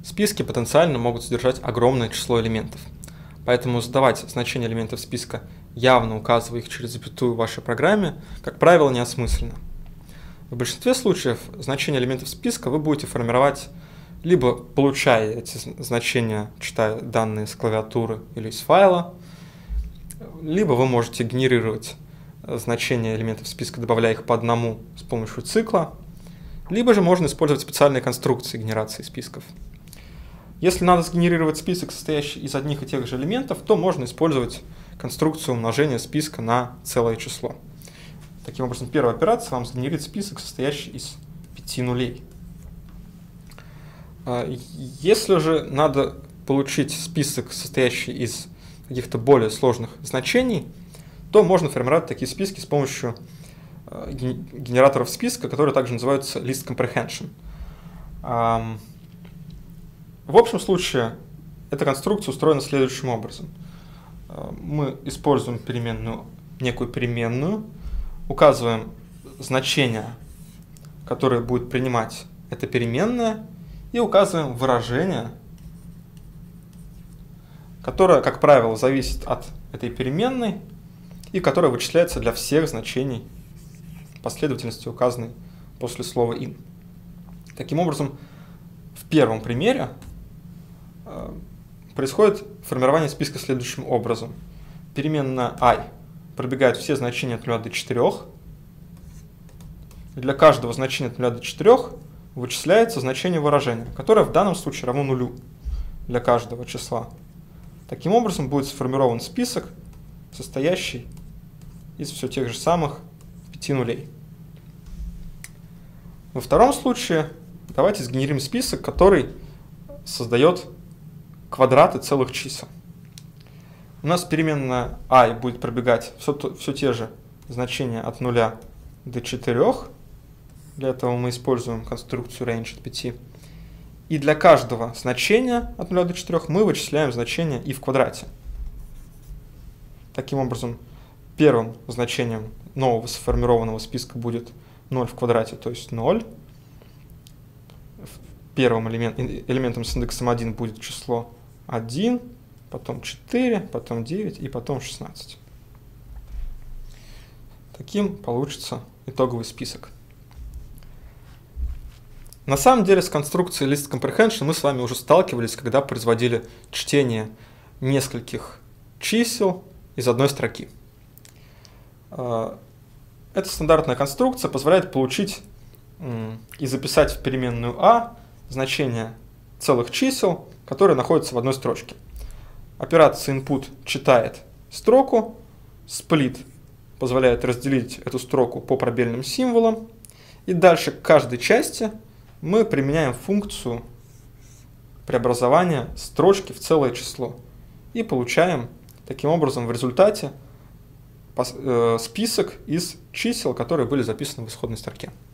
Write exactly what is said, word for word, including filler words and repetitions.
Списки потенциально могут содержать огромное число элементов, поэтому задавать значения элементов списка, явно указывая их через запятую в вашей программе, как правило, неосмысленно. В большинстве случаев значения элементов списка вы будете формировать, либо получая эти значения, читая данные с клавиатуры или из файла, либо вы можете генерировать значения элементов списка, добавляя их по одному с помощью цикла, либо же можно использовать специальные конструкции генерации списков. Если надо сгенерировать список, состоящий из одних и тех же элементов, то можно использовать конструкцию умножения списка на целое число. Таким образом, первая операция вам сгенерит список, состоящий из пяти нулей. Если же надо получить список, состоящий из каких-то более сложных значений, то можно формировать такие списки с помощью генераторов списка, которые также называются list comprehension. В общем случае эта конструкция устроена следующим образом. Мы используем переменную, некую переменную, указываем значение, которое будет принимать эта переменная, и указываем выражение, которое, как правило, зависит от этой переменной и которое вычисляется для всех значений последовательности, указанной после слова in. Таким образом, в первом примере происходит формирование списка следующим образом. Переменная i пробегает все значения от нуля до четырёх. И для каждого значения от нуля до четырёх вычисляется значение выражения, которое в данном случае равно нулю для каждого числа. Таким образом будет сформирован список, состоящий из все тех же самых пяти нулей. Во втором случае давайте сгенерим список, который создает квадраты целых чисел. У нас переменная i будет пробегать все, все те же значения от нуля до четырёх. Для этого мы используем конструкцию range от пяти. И для каждого значения от нуля до четырёх мы вычисляем значение и в квадрате. Таким образом, первым значением нового сформированного списка будет ноль в квадрате, то есть ноль. Первым элемент, элементом с индексом один будет число один, потом четыре, потом девять и потом шестнадцать. Таким получится итоговый список. На самом деле с конструкцией list comprehension мы с вами уже сталкивались, когда производили чтение нескольких чисел из одной строки. Эта стандартная конструкция позволяет получить и записать в переменную a значение целых чисел, которые находятся в одной строчке. Операция input читает строку, split позволяет разделить эту строку по пробельным символам, и дальше к каждой части мы применяем функцию преобразования строчки в целое число и получаем таким образом в результате список из чисел, которые были записаны в исходной строке.